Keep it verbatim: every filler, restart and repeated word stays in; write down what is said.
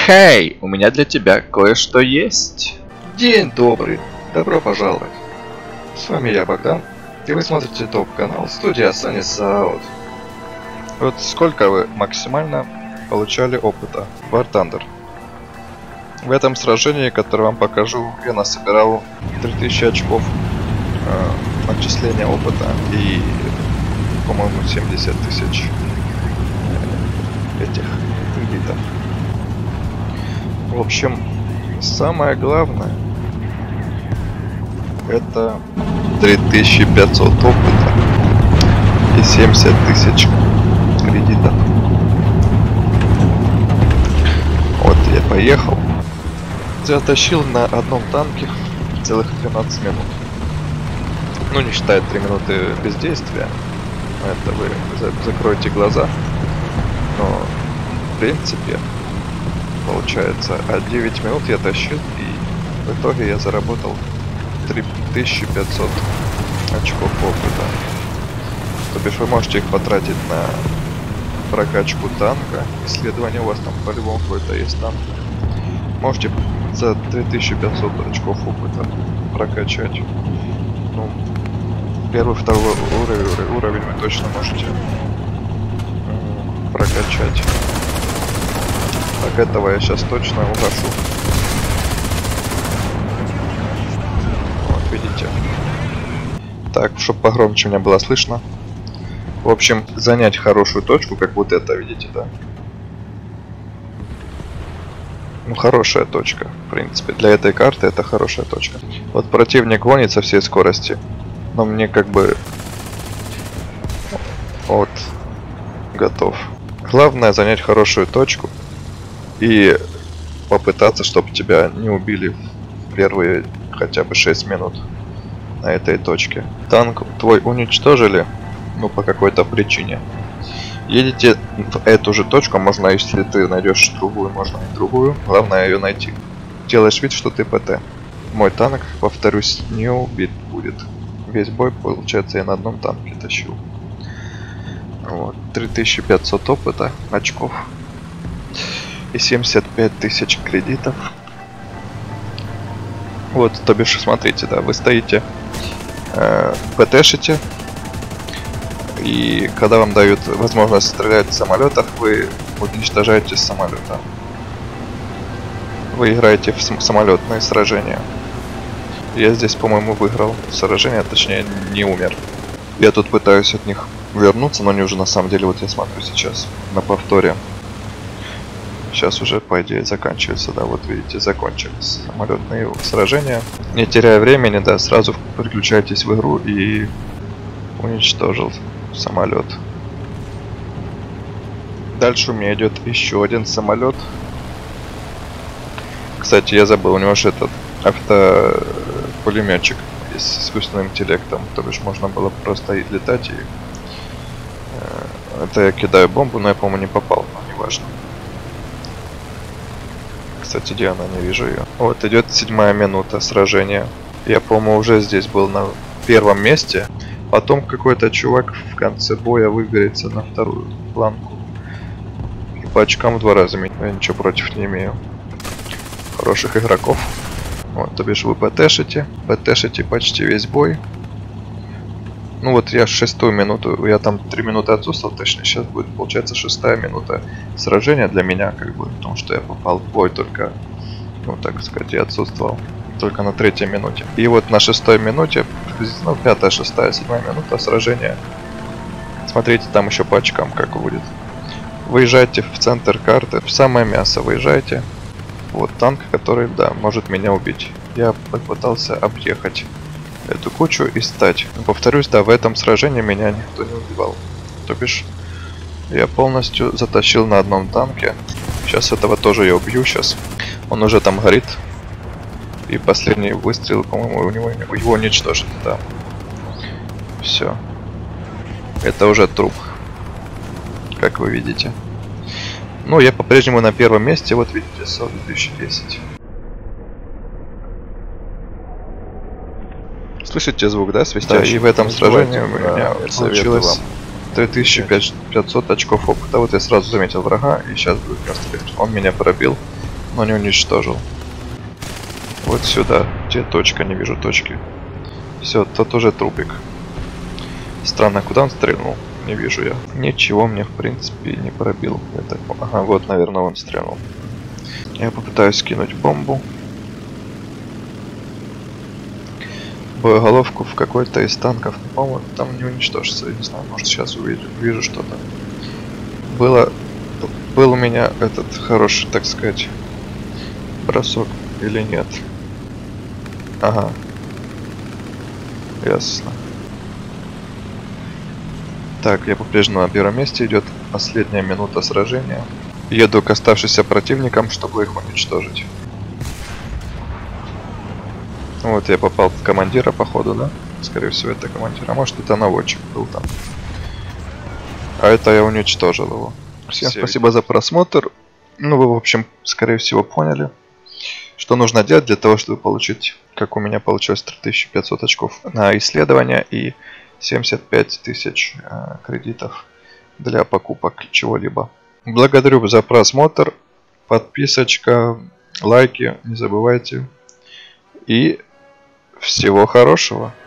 Хей, у меня для тебя кое-что есть. День добрый, добро пожаловать. С вами я, Богдан, и вы смотрите топ-канал студия Sunny South. Вот сколько вы максимально получали опыта в War Thunder? В этом сражении, которое вам покажу, я насобирал три тысячи очков э, начисления опыта и, по-моему, семьдесят тысяч этих кредитов. В общем, самое главное это три тысячи пятьсот опыта и семьдесят тысяч кредитов. Вот я поехал. Затащил на одном танке целых двенадцать минут. Ну, не считая три минуты бездействия. Это вы закройте глаза. Но, в принципе, получается, а девять минут я тащил, и в итоге я заработал три тысячи пятьсот очков опыта. То бишь вы можете их потратить на прокачку танка. Исследование у вас там по-любому какой-то есть танк. Можете за три тысячи пятьсот очков опыта прокачать. Ну, первый, второй уровень, уровень вы точно можете прокачать. Так, этого я сейчас точно угашу. Вот, видите. Так, чтобы погромче меня было слышно. В общем, занять хорошую точку, как вот это, видите, да? Ну, хорошая точка, в принципе. Для этой карты это хорошая точка. Вот противник гонит со всей скорости. Но мне как бы... Вот. Готов. Главное занять хорошую точку. И попытаться, чтобы тебя не убили в первые хотя бы шесть минут на этой точке. Танк твой уничтожили, ну, по какой-то причине. Едете в эту же точку, можно, если ты найдешь другую, можно и другую. Главное ее найти. Делаешь вид, что ты ПТ. Мой танк, повторюсь, не убит будет. Весь бой, получается, я на одном танке тащил. Вот. три тысячи пятьсот опыта, очков. И семьдесят пять тысяч кредитов. Вот, то бишь, смотрите, да, вы стоите, э, ПТшите. И когда вам дают возможность стрелять в самолетах, вы уничтожаете самолета. Вы играете в самолетные сражения. Я здесь, по-моему, выиграл сражение, точнее, не умер. Я тут пытаюсь от них вернуться, но они уже на самом деле, вот я смотрю сейчас на повторе. Сейчас уже, по идее, заканчивается, да, вот видите, закончились самолетные сражения. Не теряя времени, да, сразу переключайтесь в игру и уничтожил самолет. Дальше у меня идет еще один самолет. Кстати, я забыл, у него же этот автопулеметчик с искусственным интеллектом, то бишь можно было просто летать и... Это я кидаю бомбу, но я, по-моему, не попал, но неважно. Кстати, где она? Не вижу ее. Вот идет седьмая минута сражения. Я, по-моему, уже здесь был на первом месте. Потом какой-то чувак в конце боя выиграется на вторую планку. И по очкам в два раза меня. Я ничего против не имею. Хороших игроков. Вот, то бишь вы ПТшите. ПТшите почти весь бой. Ну вот я шестую минуту, я там три минуты отсутствовал, точнее сейчас будет получается шестая минута сражения для меня, как бы, потому что я попал в бой только, ну так сказать, я отсутствовал только на третьей минуте. И вот на шестой минуте, ну пятая, шестая, седьмая минута сражения. Смотрите, там еще по очкам как будет. Выезжайте в центр карты, в самое мясо выезжайте. Вот танк, который, да, может меня убить. Я попытался объехать эту кучу и стать. Повторюсь, да, в этом сражении меня никто не убивал. То бишь, я полностью затащил на одном танке. Сейчас этого тоже я убью сейчас. Он уже там горит. И последний выстрел, по-моему, у него его уничтожит, да. Все. Это уже труп. Как вы видите. Ну, я по-прежнему на первом месте. Вот видите, сорок две тысячи десять. Слышите звук, да, свистя? Да, и в этом сражении у меня получилось три тысячи пятьсот очков опыта. Вот я сразу заметил врага, и сейчас будет расстрел. Он меня пробил. но не уничтожил. Вот сюда. Где точка? Не вижу точки. Все, тот уже трупик. Странно, куда он стрельнул? Не вижу я. Ничего мне, в принципе, не пробил. Я так... Ага, вот, наверное, он стрельнул. Я попытаюсь скинуть бомбу. Боеголовку в какой-то из танков. По-моему, там не уничтожится. Я не знаю, может сейчас увижу, увижу что-то. Было... Был у меня этот хороший, так сказать, бросок или нет? Ага. Ясно. Так, я по-прежнему на первом месте. Идет последняя минута сражения. Еду к оставшимся противникам, чтобы их уничтожить. Вот я попал в командира, походу, да? Скорее всего, это командир. А может, это наводчик был там. А это я уничтожил его. Всем Все спасибо за просмотр. Ну, вы, в общем, скорее всего, поняли, что нужно делать для того, чтобы получить, как у меня получилось, три тысячи пятьсот очков на исследование и семьдесят пять тысяч э, кредитов для покупок чего-либо. Благодарю за просмотр. Подписочка, лайки, не забывайте. И всего хорошего.